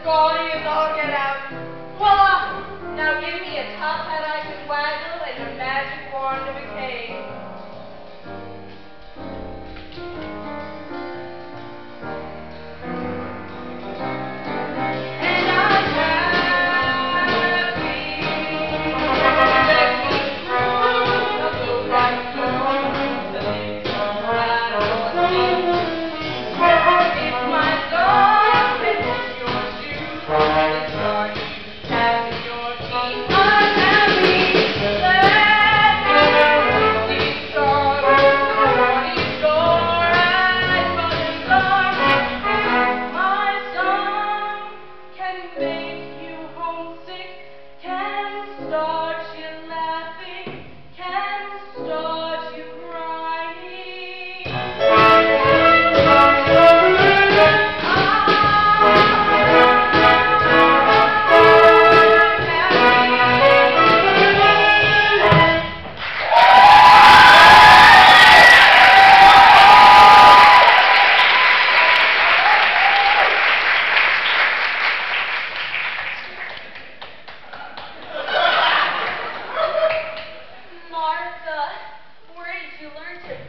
gaudy as all get out. Voila! Now give me a top hat I can waggle and a magic wand of a cane. Where did you learn to